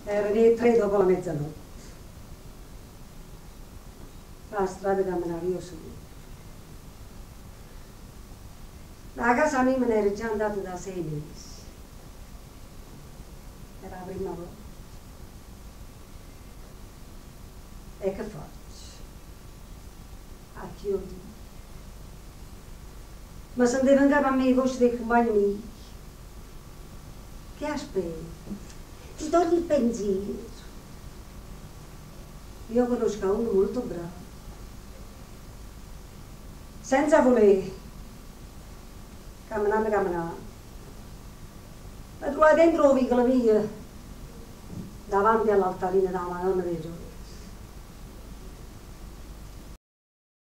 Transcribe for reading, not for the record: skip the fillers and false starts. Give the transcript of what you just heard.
Erano le 3 dopo la mezzanotte. La strada camminavo io solo. La casa mia me ne ero già andata da 6 mesi. Era la prima volta. E che faccio? A chiudi. Ma se devo andare a me i vostri dei compagni miei, che aspetti? Ti torni il pensiero. Io conosco uno molto bravo. Senza voler, camminando, mi trovai dentro la piccola via, davanti all'altarino della Madonna dei Giorni.